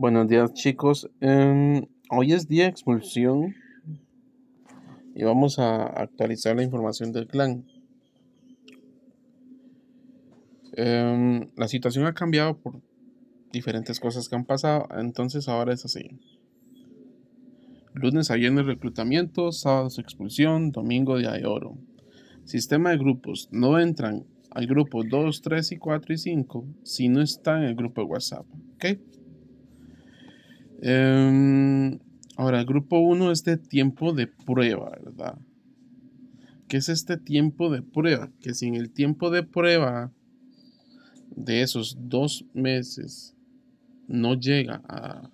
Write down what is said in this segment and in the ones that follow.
Buenos días, chicos. Hoy es día de expulsión y vamos a actualizar la información del clan. La situación ha cambiado por diferentes cosas que han pasado, entonces ahora es así. Lunes a viernes reclutamiento, sábados expulsión, domingo día de oro. Sistema de grupos. No entran al grupo 2, 3 y 4 y 5 si no están en el grupo de WhatsApp. ¿Ok? Ahora, el grupo 1 es de tiempo de prueba, ¿verdad? ¿Qué es este tiempo de prueba? Que si en el tiempo de prueba de esos 2 meses no llega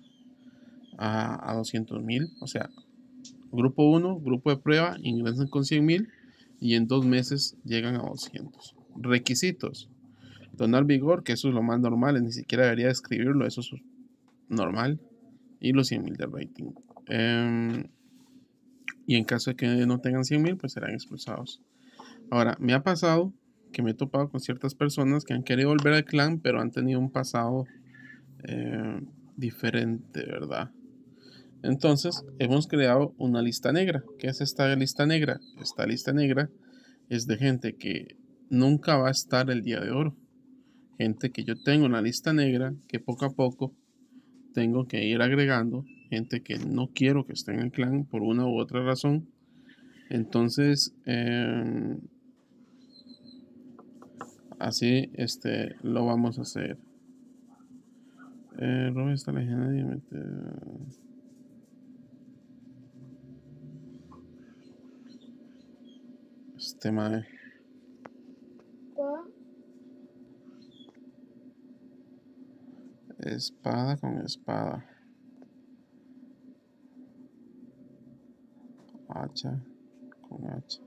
a 200,000, o sea, grupo 1, grupo de prueba, ingresan con 100,000 y en 2 meses llegan a 200. Requisitos: donar vigor, que eso es lo más normal, ni siquiera debería escribirlo, eso es normal, y los 100,000 de rating. Y en caso de que no tengan 100,000, pues serán expulsados. Ahora, me ha pasado que me he topado con ciertas personas que han querido volver al clan, pero han tenido un pasado diferente, ¿verdad? Entonces, hemos creado una lista negra. ¿Qué es esta lista negra? Esta lista negra es de gente que nunca va a estar el día de oro. Gente que yo tengo en la lista negra, que poco a poco tengo que ir agregando. Gente que no quiero que esté en el clan por una u otra razón. Entonces, así lo vamos a hacer. Rob está legendario. Mae. Espada con espada. Hacha con hacha.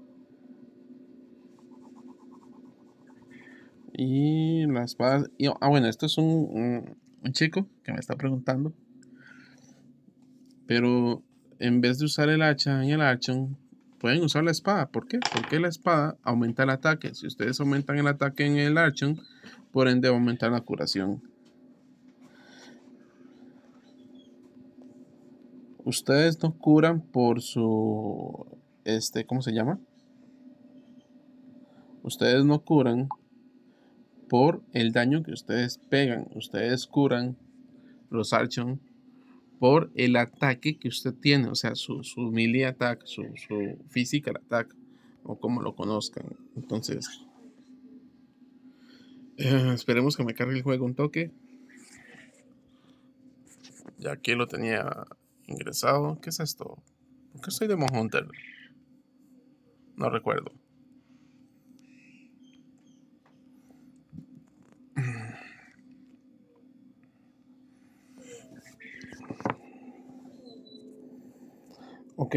Y la espada. Bueno, esto es un chico que me está preguntando. Pero en vez de usar el hacha en el archon, pueden usar la espada. ¿Por qué? Porque la espada aumenta el ataque. Si ustedes aumentan el ataque en el archon, por ende va a aumentar la curación. Ustedes no curan por su... ¿cómo se llama? Ustedes no curan por el daño que ustedes pegan. Ustedes curan los archon por el ataque que usted tiene. O sea, su melee attack, su physical attack, o como lo conozcan. Entonces, esperemos que me cargue el juego un toque. Ya aquí lo tenía ingresado. ¿Qué es esto? ¿Por qué soy Demon Hunter? No recuerdo. Ok.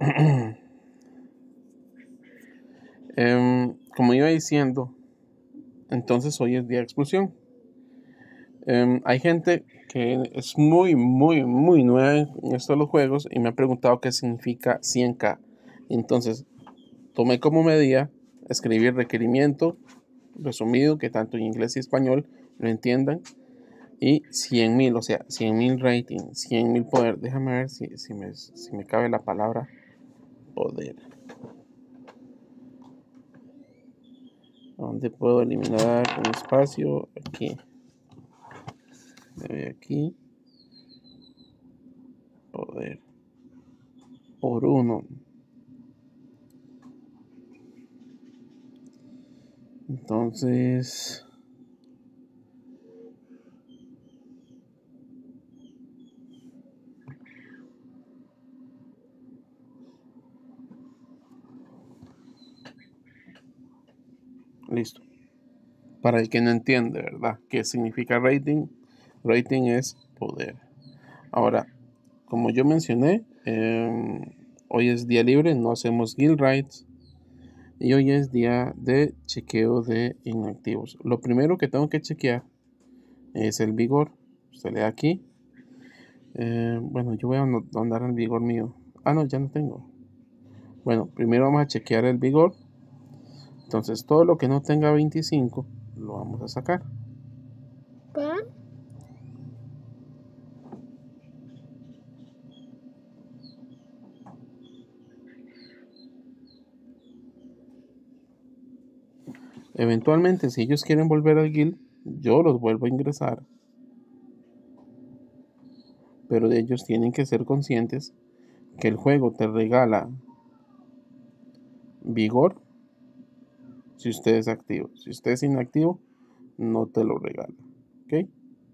Como iba diciendo, entonces hoy es día de expulsión. Hay gente que es muy nueva en esto de los juegos y me ha preguntado qué significa 100k. Entonces, tomé como medida escribir requerimiento resumido, que tanto en inglés y español lo entiendan, y 100,000, o sea, 100,000 rating, 100,000 poder. Déjame ver si me cabe la palabra poder. ¿Dónde puedo eliminar un espacio? Aquí. Aquí. Poder. Por 1. Entonces... listo. Para el que no entiende, ¿verdad? ¿Qué significa rating? Rating es poder. Ahora, como yo mencioné, hoy es día libre, no hacemos guild raids. Y hoy es día de chequeo de inactivos. Lo primero que tengo que chequear es el vigor. Usted le da aquí. Bueno, yo voy a andar el vigor mío. Ah, no, ya no tengo. Bueno, primero vamos a chequear el vigor. Entonces, todo lo que no tenga 25 lo vamos a sacar. Eventualmente, si ellos quieren volver al guild, yo los vuelvo a ingresar. Pero ellos tienen que ser conscientes que el juego te regala vigor si usted es activo. Si usted es inactivo, no te lo regala. ¿Ok?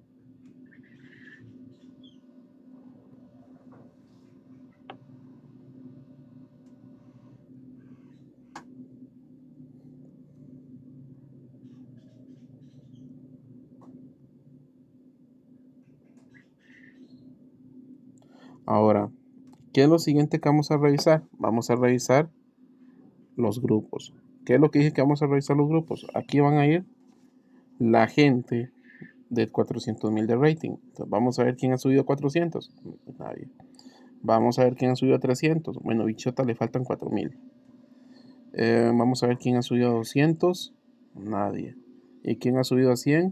Ahora, ¿qué es lo siguiente que vamos a revisar? Vamos a revisar los grupos. ¿Qué es lo que dije que vamos a revisar los grupos? Aquí van a ir la gente de 400,000 de rating. Entonces, vamos a ver quién ha subido a 400. Nadie. Vamos a ver quién ha subido a 300. Bueno, Bichota le faltan 4,000. Vamos a ver quién ha subido a 200. Nadie. ¿Y quién ha subido a 100?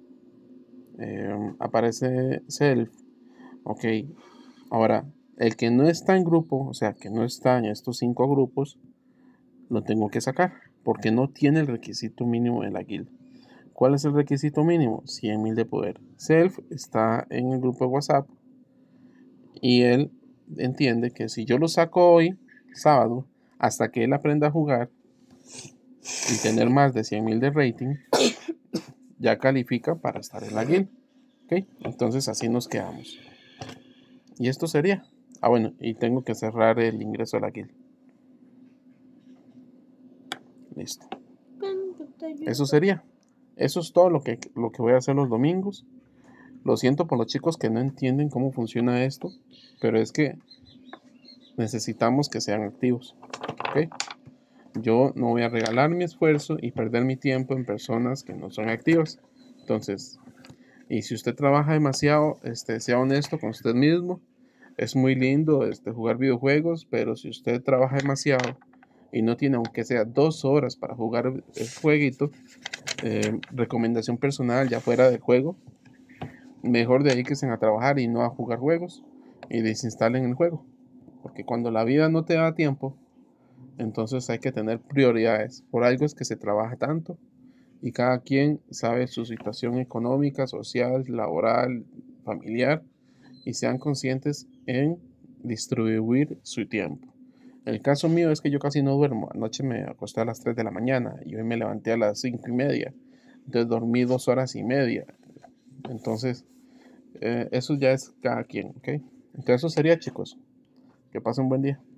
Aparece Self. Ok. Ahora, el que no está en grupo, o sea, que no está en estos 5 grupos, lo tengo que sacar, porque no tiene el requisito mínimo de la guild. ¿Cuál es el requisito mínimo? 100,000 de poder. Self está en el grupo de WhatsApp y él entiende que si yo lo saco hoy, sábado, hasta que él aprenda a jugar y tener más de 100,000 de rating, ya califica para estar en la guild. ¿Ok? Entonces así nos quedamos. Y esto sería. Ah, bueno, y tengo que cerrar el ingreso a la guild. Listo. Eso sería. Eso es todo lo que voy a hacer los domingos. Lo siento por los chicos que no entienden cómo funciona esto, pero es que necesitamos que sean activos. ¿Ok? Yo no voy a regalar mi esfuerzo y perder mi tiempo en personas que no son activas. Entonces, y si usted trabaja demasiado, sea honesto con usted mismo. Es muy lindo jugar videojuegos, pero si usted trabaja demasiado y no tiene aunque sea 2 horas para jugar el jueguito, recomendación personal ya fuera del juego, mejor dedíquense a trabajar y no a jugar juegos y desinstalen el juego. Porque cuando la vida no te da tiempo, entonces hay que tener prioridades. Por algo es que se trabaja tanto y cada quien sabe su situación económica, social, laboral, familiar y sean conscientes en distribuir su tiempo. El caso mío es que yo casi no duermo. Anoche me acosté a las 3 de la mañana y hoy me levanté a las 5:30. Entonces dormí 2 horas y media. Entonces, eso ya es cada quien, ¿ok? Entonces eso sería, chicos. Que pasen un buen día.